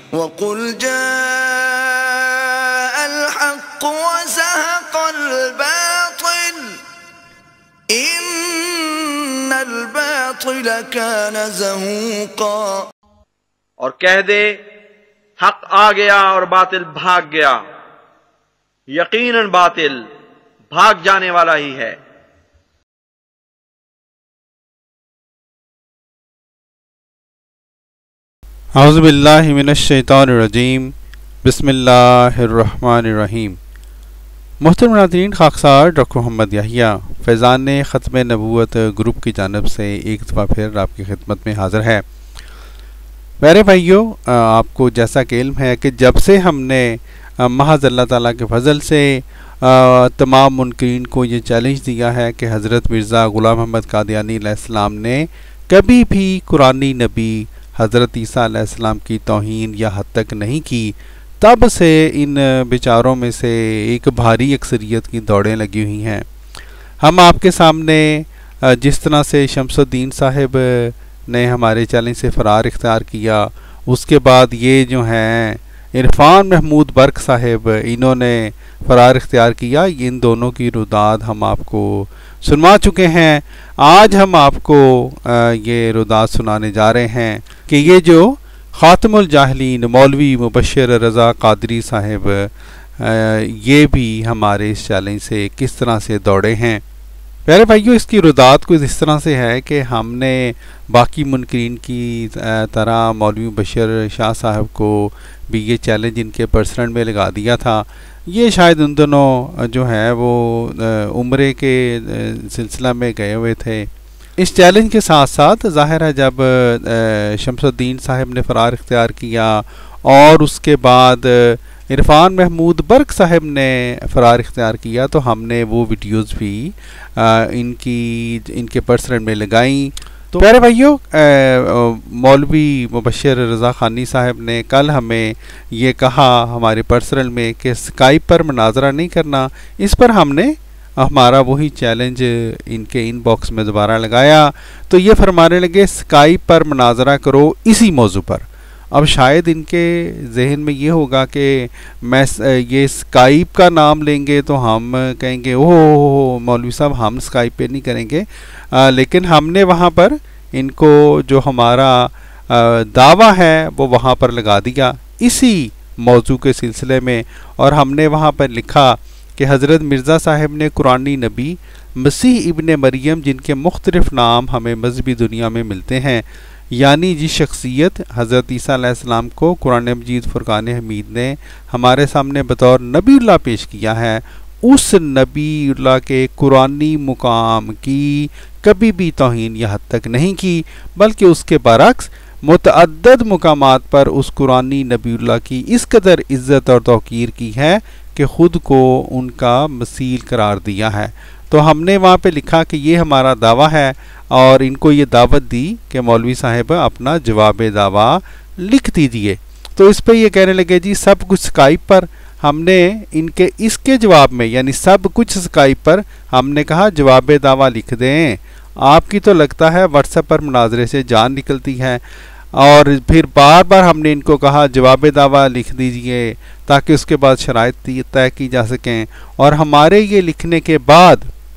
وَقُلْ جَاءَ الْحَقُّ وَزَهَقَ الْبَاطِلُ إِنَّ الْبَاطِلَ كَانَ زَهُوقًا۔ اور کہہ دے حق آ گیا اور باطل بھاگ گیا، یقیناً باطل بھاگ جانے والا ہی ہے۔ اعوذ باللہ من الشیطان الرجیم، بسم اللہ الرحمن الرحیم۔ محترم ناظرین، خاکسار ڈاکٹر محمد یحییٰ فیضان ختم نبوت گروپ کی جانب سے ایک دفعہ پھر آپ کی خدمت میں حاضر ہے۔ پیارے بھائیوں، آپ کو جیسا کہ علم ہے کہ جب سے ہم نے محض اللہ تعالیٰ کے فضل سے تمام منکرین کو یہ چیلنج دیا ہے کہ حضرت مرزا غلام محمد قادیانی علیہ السلام نے کبھی بھی قرآنی نبی حضرت عیسیٰ علیہ السلام کی توہین یا حد تک نہیں کی، تب سے ان بیچاروں میں سے ایک بھاری اکثریت کی دوڑیں لگی ہوئی ہیں۔ ہم آپ کے سامنے جس طرح سے شمس الدین صاحب نے ہمارے چیلنج سے فرار اختیار کیا، اس کے بعد یہ جو ہیں عرفان محمود برق صاحب، انہوں نے فرار اختیار کیا، ان دونوں کی رداد ہم آپ کو سنوا چکے ہیں۔ آج ہم آپ کو یہ رداد سنانے جا رہے ہیں کہ یہ جو خاتم الجاہلین مولوی مبشر رضا قادری صاحب یہ بھی ہمارے اس چیلنج سے کس طرح سے دوڑے ہیں۔ پیارے بھائیوں، اس کی رداد کچھ اس طرح سے ہے کہ ہم نے باقی منکرین کی طرح مولوی مبشر شاہ صاحب کو بھی یہ چیلنج ان کے پرسنل میں لگا دیا تھا۔ یہ شاید ان دنوں جو ہے وہ عمرے کے سلسلہ میں گئے ہوئے تھے۔ اس چیلنج کے ساتھ ساتھ ظاہر ہے جب شمس الدین صاحب نے فرار اختیار کیا اور اس کے بعد عرفان محمود برق صاحب نے فرار اختیار کیا، تو ہم نے وہ ویڈیوز بھی ان کے پرسنل میں لگائیں۔ تو پیارے بھائیوں، مولوی مبشر رضا خانی صاحب نے کل ہمیں یہ کہا ہمارے پرسنل میں کہ اسکائپ پر مناظرہ نہیں کرنا، اس پر ہم نے ہمارا وہی چیلنج ان کے ان باکس میں دوبارہ لگایا، تو یہ فرمانے لگے اسکائپ پر مناظرہ کرو اسی موضوع پر۔ اب شاید ان کے ذہن میں یہ ہوگا کہ میں یہ اسکائپ کا نام لیں گے تو ہم کہیں گے اوہ مولوی صاحب ہم اسکائپ پہ نہیں کریں گے، لیکن ہم نے وہاں پر ان کو جو ہمارا دعویٰ ہے وہ وہاں پر لگا دیا اسی موضوع کے سلسلے میں، اور ہم نے وہاں پر لکھا کہ حضرت مرزا صاحب نے قرآنی نبی مسیح ابن مریم، جن کے مختلف نام ہمیں مذہبی دنیا میں ملتے ہیں، یعنی جس شخصیت حضرت عیسیٰ علیہ السلام کو قرآن مجید فرقان حمید نے ہمارے سامنے بطور نبی اللہ پیش کیا ہے، اس نبی اللہ کے قرآنی مقام کی کبھی بھی توہین یا حد تک نہیں کی، بلکہ اس کے برعکس متعدد مقامات پر اس قرآنی نبی اللہ کی اس قدر عزت اور توقیر کی ہے کہ خود کو ان کا مثیل قرار دیا ہے۔ تو ہم نے وہاں پہ لکھا کہ یہ ہمارا دعویٰ ہے، اور ان کو یہ دعوت دی کہ مولوی صاحب اپنا جواب دعویٰ لکھ دیجئے۔ تو اس پہ یہ کہنے لگے جی سب کچھ اسکائپ پر۔ ہم نے ان کے اس کے جواب میں یعنی سب کچھ اسکائپ پر ہم نے کہا جواب دعویٰ لکھ دیں، آپ کی تو لگتا ہے واٹس ایپ پر مناظرے سے جان نکلتی ہے۔ اور پھر بار بار ہم نے ان کو کہا جواب دعویٰ لکھ دیجئے تاکہ اس کے بعد شرائط طے کی جا سکیں، اور ہمارے یہ لکھنے کے بعد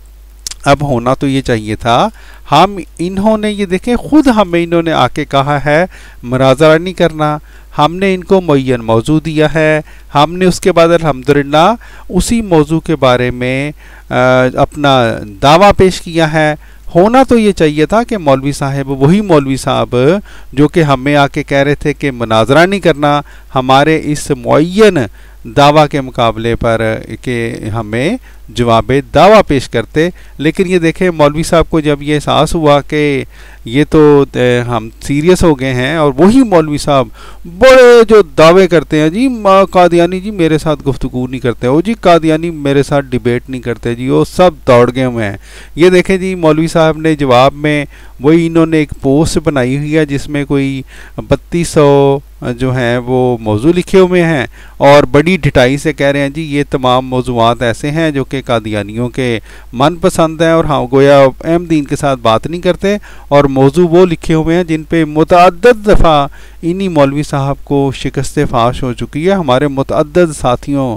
اب ہونا تو یہ چاہیے تھا، انہوں نے یہ دیکھیں خود ہمیں انہوں نے آ کے کہا ہے مناظرہ نہیں کرنا، ہم نے ان کو معین موضوع دیا ہے، ہم نے اس کے بعد الحمدللہ اسی موضوع کے بارے میں اپنا دعویٰ پیش کیا ہے۔ ہونا تو یہ چاہیے تھا کہ مولوی صاحب، وہی مولوی صاحب جو کہ ہمیں آ کے کہہ رہے تھے کہ مناظرہ نہیں کرنا، ہمارے اس معین دعویٰ کے مقابلے پر کہ ہمیں جواب دعویٰ پیش کرتے۔ لیکن یہ دیکھیں مولوی صاحب کو جب یہ احساس ہوا کہ یہ تو ہم سیریس ہو گئے ہیں، اور وہی مولوی صاحب بڑے جو دعوے کرتے ہیں جی قادیانی جی میرے ساتھ گفتگو نہیں کرتے، وہ جی قادیانی میرے ساتھ ڈیبیٹ نہیں کرتے جی، وہ سب دوڑ گئے ہوئے ہیں۔ یہ دیکھیں جی مولوی صاحب نے جواب میں وہی انہوں نے ایک پوسٹ بنائی ہوئی ہے جس میں کوئی جو ہیں وہ موضوع لکھے ہوئے ہیں اور بڑی ڈھٹائی سے کہہ رہے ہیں جی یہ تمام موضوعات ایسے ہیں جو کہ قادیانیوں کے من پسند ہیں اور ہاں گویا احمدین کے ساتھ بات نہیں کرتے، اور موضوع وہ لکھے ہوئے ہیں جن پہ متعدد دفعہ انہی مولوی صاحب کو شکست فاش ہو چکی ہے۔ ہمارے متعدد ساتھیوں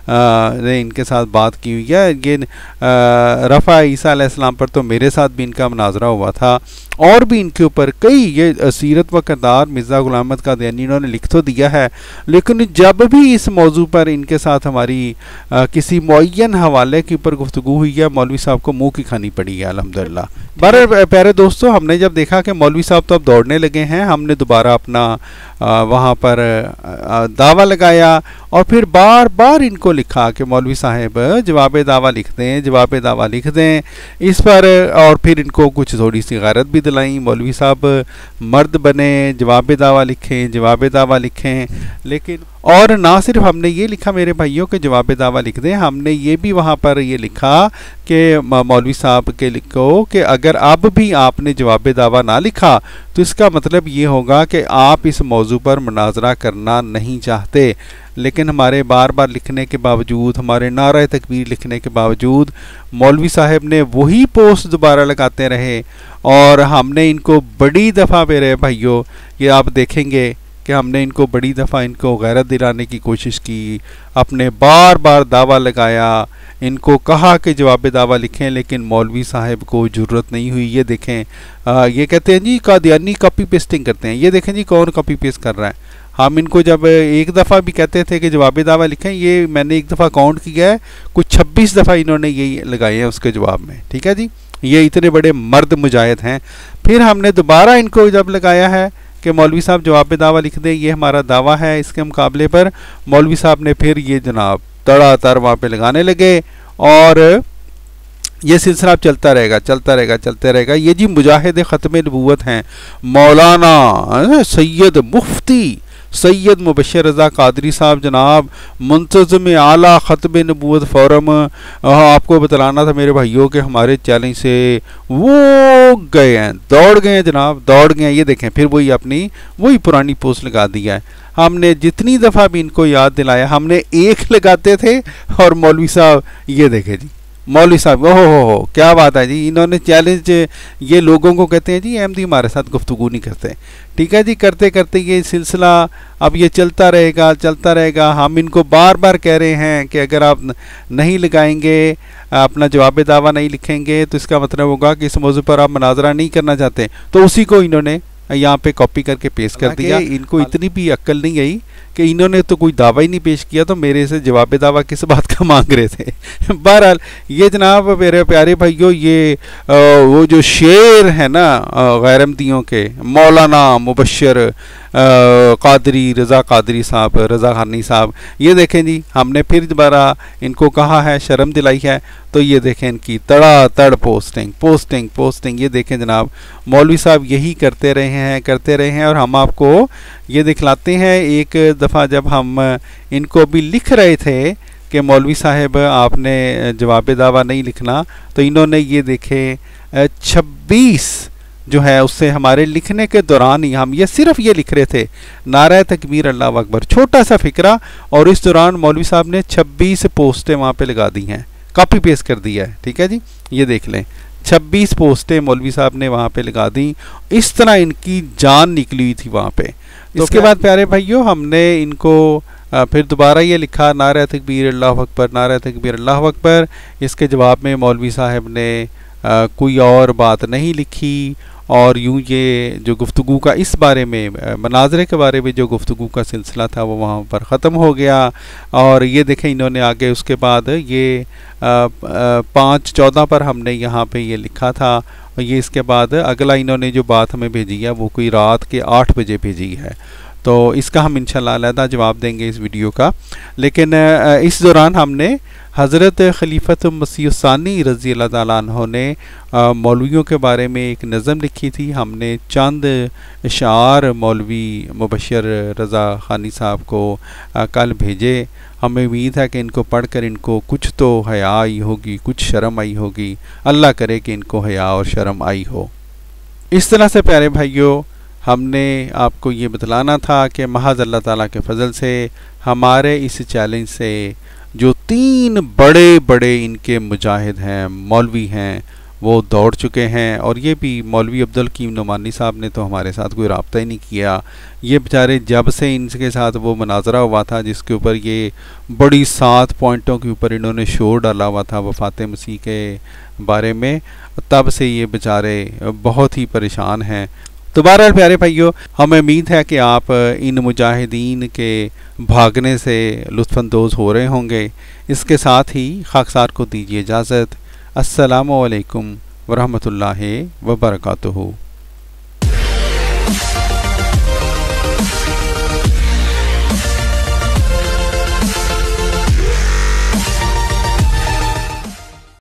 نے ان کے ساتھ بات کی ہوئی ہے۔ یہ رفع عیسیٰ علیہ السلام پر تو میرے ساتھ بھی ان کا مناظرہ ہوا تھا، اور بھی ان کے اوپر کئی، یہ سیرت و کردار مرزا غلام احمد قادیانی انہوں نے لکھ تو دیا ہے، لیکن جب بھی اس موضوع پر ان کے ساتھ ہماری کسی معین حوالے کے اوپر گفتگو ہوئی ہے، مولوی صاحب کو منہ کی کھانی پڑی ہے الحمدللہ۔ پیارے دوستو، ہم نے جب دیکھا کہ مولوی صاحب تو اب دوڑنے لگے ہیں، ہم نے دوبارہ اپنا وہاں پر دعویٰ لگایا اور پھر بار بار ان کو لکھا کہ مولوی صاحب جواب دعویٰ لکھ دیں، جواب دعویٰ لکھ دیں اس پر، اور پھر ان کو کچھ تھوڑی سی غیرت بھی دلائیں، مولوی صاحب مرد بنیں، جواب دعویٰ لکھیں، جواب دعویٰ لکھیں۔ لیکن اور نہ صرف ہم نے یہ لکھا میرے بھائیوں کہ جواب دعویٰ لکھ دیں، ہم نے یہ بھی وہاں پر یہ لکھا کہ مولوی صاحب کے لکھو کہ اگر اب بھی آپ نے جواب دعویٰ نہ لکھا تو اس کا مطلب یہ ہوگا کہ آپ اس موضوع پر مناظرہ کرنا نہیں چاہتے۔ لیکن ہمارے بار بار لکھنے کے باوجود، ہمارے نعرہ تکبیر لکھنے کے باوجود مولوی صاحب نے وہی پوسٹ دوبارہ لگاتے رہے، اور ہم نے ان کو بڑی دفعہ میرے بھائیوں، یہ آپ دیکھیں گے کہ ہم نے ان کو بڑی دفعہ ان کو غیرت دلانے کی کوشش کی، اپنے بار بار دعویٰ لگایا، ان کو کہا کہ جواب دعویٰ لکھیں، لیکن مولوی صاحب کو جرت نہیں ہوئی۔ یہ دیکھیں، یہ کہتے ہیں جی قادیانی کاپی پیسٹنگ کرتے ہیں، یہ دیکھیں جی کون کاپی پیسٹ کر رہا ہے۔ ہم ان کو جب ایک دفعہ بھی کہتے تھے کہ جواب دعویٰ لکھیں، یہ میں نے ایک دفعہ کاؤنٹ کیا ہے، کچھ 26 دفعہ انہوں نے یہی لگائے ہیں اس کے جواب میں، ٹھیک ہے جی، یہ اتنے بڑے مرد مجاہد ہیں۔ پھر ہم نے دوبارہ ان کو جب لگایا ہے کہ مولوی صاحب جواب دعویٰ لکھ دیں، یہ ہمارا دعویٰ ہے، اس کے مقابلے پر مولوی صاحب نے پھر یہ جناب تڑا تڑ وہاں پہ لگانے لگے، اور یہ سلسلہ اب چلتا رہے گا، چلتا رہے گا، چلتے رہے گا۔ یہ جی مجاہد ختم نبوت ہیں، مولانا سید مفتی سید مبشر رضا قادری صاحب جناب، منتظم اعلیٰ ختم نبوت فورم۔ آپ کو بتلانا تھا میرے بھائیوں کہ ہمارے چیلنج سے وہ گئے ہیں، دوڑ گئے ہیں جناب، دوڑ گئے ہیں۔ یہ دیکھیں پھر وہی پرانی پوسٹ لگا دیا ہے۔ ہم نے جتنی دفعہ بھی ان کو یاد دلایا، ہم نے ایک لگاتے تھے، اور مولوی صاحب یہ دیکھیں جی، مولوی صاحب ہو کیا بات ہے جی، انہوں نے چیلنج، یہ لوگوں کو کہتے ہیں جی احمدی ہمارے ساتھ گفتگو نہیں کرتے، ٹھیک ہے جی، کرتے کرتے یہ سلسلہ اب یہ چلتا رہے گا، چلتا رہے گا۔ ہم ان کو بار بار کہہ رہے ہیں کہ اگر آپ نہیں لگائیں گے، اپنا جواب دعویٰ نہیں لکھیں گے، تو اس کا مطلب ہوگا کہ اس موضوع پر آپ مناظرہ نہیں کرنا چاہتے، تو اسی کو انہوں نے یہاں پہ کاپی کر کے پیش کر دیا۔ ان کو اتنی بھی عقل نہیں آئی کہ انہوں نے تو کوئی دعویٰ ہی نہیں پیش کیا، تو میرے سے جواب دعویٰ کس بات کا مانگ رہے تھے۔ بہرحال یہ جناب میرے پیارے بھائیوں، یہ وہ جو شعر ہے نا غیر احمدیوں کے، مولانا مبشر قادری رضا قادری صاحب، رضا خانی صاحب، یہ دیکھیں جی ہم نے پھر دوبارہ ان کو کہا ہے، شرم دلائی ہے، تو یہ دیکھیں ان کی تڑا تڑ پوسٹنگ۔ یہ دیکھیں جناب مولوی صاحب یہی کرتے رہے ہیں، اور ہم آپ کو یہ دکھلاتے ہیں۔ ایک دفعہ جب ہم ان کو بھی لکھ رہے تھے کہ مولوی صاحب آپ نے جواب دعویٰ نہیں لکھنا، تو انہوں نے یہ دیکھیں 26 جو ہے اس سے ہمارے لکھنے کے دوران ہی ہم یہ صرف یہ لکھ رہے تھے نعرہ تکبیر اللہ اکبر، چھوٹا سا فقرہ، اور اس دوران مولوی صاحب نے 26 پوسٹیں وہاں پہ لگا دی ہیں، کاپی پیسٹ کر دیا ہے، ٹھیک ہے جی، یہ دیکھ لیں 26 پوسٹیں مولوی صاحب نے وہاں پہ لگا دیں۔ اس طرح ان کی جان نکلی ہوئی تھی وہاں پہ۔ اس کے بعد پیارے بھائیوں ہم نے ان کو پھر دوبارہ یہ لکھا نعرہ تکبیر اللہ اکبر، نعرہ تکبیر اللہ اکبر۔ اس کے جواب میں مولوی صاحب نے کوئی اور بات نہیں لکھی، اور یوں یہ جو گفتگو کا اس بارے میں، مناظرے کے بارے میں جو گفتگو کا سلسلہ تھا وہ وہاں پر ختم ہو گیا۔ اور یہ دیکھیں انہوں نے آگے اس کے بعد یہ 5/14 پر ہم نے یہاں پہ یہ لکھا تھا، اور یہ اس کے بعد اگلا انہوں نے جو بات ہمیں بھیجی ہے وہ کوئی رات کے 8 بجے بھیجی ہے، تو اس کا ہم انشاءاللہ علیحدہ جواب دیں گے اس ویڈیو کا۔ لیکن اس دوران ہم نے حضرت خلیفۃ مسیح الثانی رضی اللہ تعالیٰ عنہ نے مولویوں کے بارے میں ایک نظم لکھی تھی، ہم نے چند اشعار مولوی مبشر رضا خانی صاحب کو کل بھیجے۔ ہمیں امید ہے کہ ان کو پڑھ کر ان کو کچھ تو حیا آئی ہوگی، کچھ شرم آئی ہوگی، اللہ کرے کہ ان کو حیا اور شرم آئی ہو۔ اس طرح سے پیارے بھائیوں ہم نے آپ کو یہ بتلانا تھا کہ محض اللہ تعالیٰ کے فضل سے ہمارے اس چیلنج سے جو 3 بڑے بڑے ان کے مجاہد ہیں، مولوی ہیں، وہ دوڑ چکے ہیں. اور یہ بھی مولوی عبدالحکیم نعمانی صاحب نے تو ہمارے ساتھ کوئی رابطہ ہی نہیں کیا. یہ بیچارے جب سے ان کے ساتھ وہ مناظرہ ہوا تھا جس کے اوپر یہ بڑی 7 پوائنٹوں کے اوپر انہوں نے شور ڈالا ہوا تھا وفات مسیح کے بارے میں، تب سے یہ بیچارے بہت ہی پریشان ہیں. تو بہرحال پیارے بھائیو، ہمیں امید ہے کہ آپ ان مجاہدین کے بھاگنے سے لطف اندوز ہو رہے ہوں گے. اس کے ساتھ ہی خاکسار کو دیجیے اجازت. السلام علیکم ورحمۃ اللہ وبرکاتہ.